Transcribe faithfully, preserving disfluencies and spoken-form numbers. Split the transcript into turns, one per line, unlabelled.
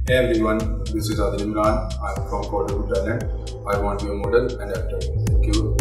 Hey everyone, this is Adil Imran. I'm from Code to Talent. I want to be a model and actor. Thank you.